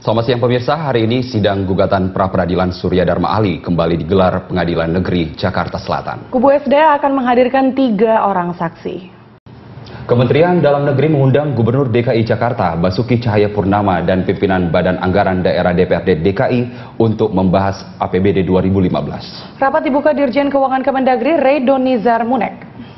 Selamat siang pemirsa, hari ini sidang gugatan pra-peradilan Surya Dharma Ali kembali digelar Pengadilan Negeri Jakarta Selatan. Kubu FDA akan menghadirkan 3 orang saksi. Kementerian Dalam Negeri mengundang Gubernur DKI Jakarta Basuki Cahayapurnama dan pimpinan Badan Anggaran Daerah DPRD DKI untuk membahas APBD 2015. Rapat dibuka Dirjen Keuangan Kemendagri Redonizar Munek.